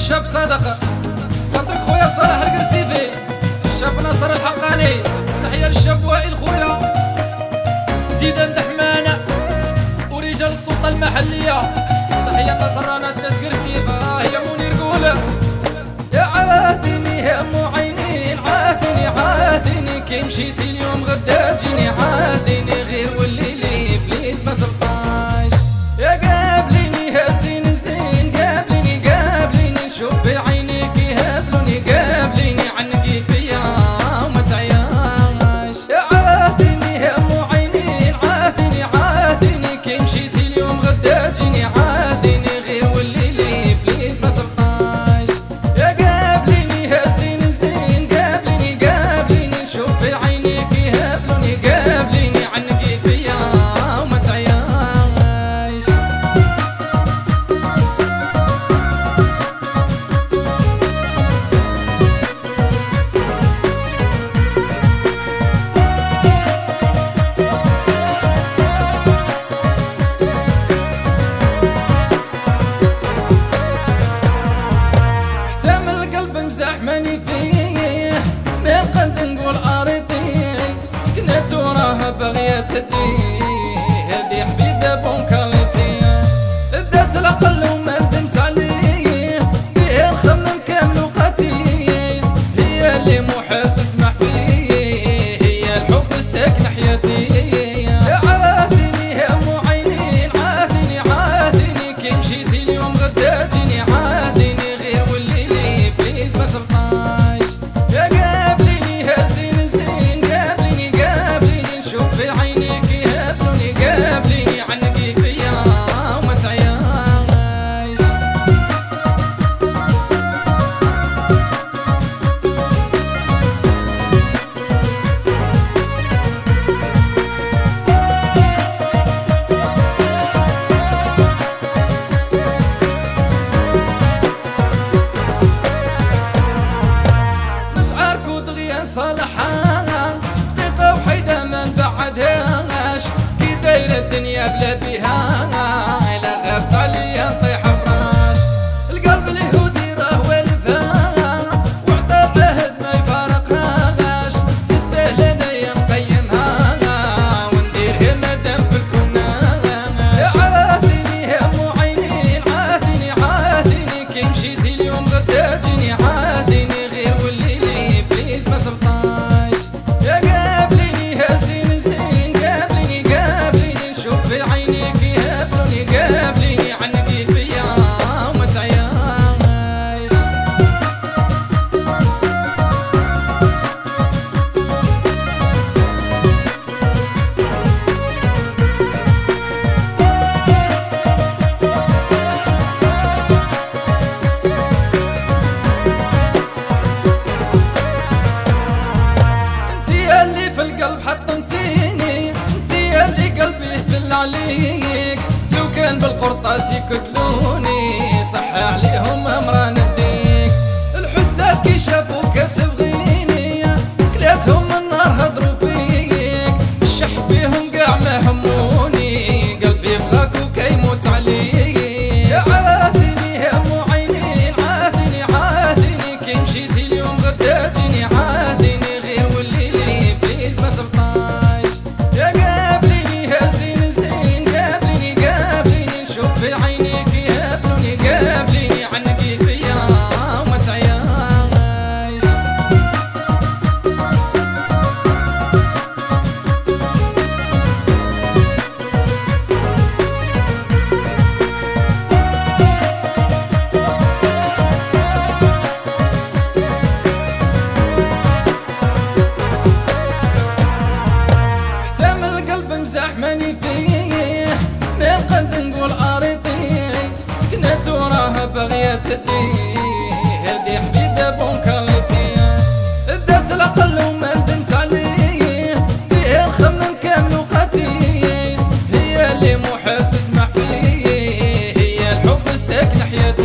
الشاب صادق، خاطرك خويا صالح القرسيفي، الشاب ناصر الحقاني، تحية للشاب وائل خويا زيدان دحمانة ورجال السلطة المحلية، تحية لنصرانة ناس قرسيفة هي منير قولة. يا عاهدني يا ام عينين عاهدني عاهدني كي مشيتي اليوم غدا تجيني عاهدني غير والليلي بليز ما تبقاش. يا قابليني يا زين الزين قابليني قابليني نشوف في عينيك يهبلوني قابليني عنقي فيا وما تعياش. يا عاهدني يا ام عينين عاهدني عاهدني كي مشيتي اليوم غدا تجيني عاهدني غير والليلي بليز ما تبقاش. يا قابليني يا زين الزين قابليني قابليني نشوف في عينيك يهبلوني قابليني عنقي فيا وما تعياش. مزحمني فيه من قد نقول اريدي سكنت وراها باغيه تديه هادي حبيبه بونكاليتي ذات العقل وما ندمت عليه فيه نخمم كامل وقتي هي اللي محال تسمح فيه هي الحب الساكن حياتي. يا عاهدني يا ام عينين عاهدني عاهدني كي مشيتي اليوم غدا تجيني عاهدني غير والليلي بليز ما تبقاش. يا قابليني يا زين الزين قابليني قابليني نشوف في عينيك يهبلوني قابليني عنقي فيا وما تعياش. صالحة دقيقة وحيدة ما نبعدهاش كي دايرة الدنيا بلا بيها إلا غابت عليا نطيح فراش. القلب اليهودي راه والفها وعدا العهد ما يفارقهاش يستاهل انايا نقيمها ونديرها مادام في الكونة. يا عاهدني يا ام عينين عاهدني عاهدني كي مشيتي اليوم غدا تجيني عاهدني غير والليلي بليز ما تبقاش. يا قابليني يا زين الزين قابليني قابليني نشوف في عينيك يهبلوني قابليني عنقي فيا وما تعياش. القلب حطمتيني انتي اللي قلبي يهبل عليك لو كان بالقرطاس يقتلوني صح عليهم امرا نديك. الحساد كي شافوك تبغيني كلاتهم النار هضروا فيك الشح فيهم قاع ما هموني قلبي يبغاك وكيموت عليك. يا عاهدني يا ام عينين عاهدني عاهدني كي مشيتي اليوم غدا تجيني عاهدني غير والليلي بليز ما تبقاش. يا قابليني يا زين الزين قابليني قابليني نشوف في عينيك يهبلوني قابليني عنقي فيا وما تعياش. مزحمني فيه من قد نقول اريدي سكنت وراها باغيه تديه هادي حبيبه بونكاليتي ذات العقل وما ندمت عليه فيه نخمم كامل وقتي هي اللي محال تسمح فيه هي الحب الساكن حياتي.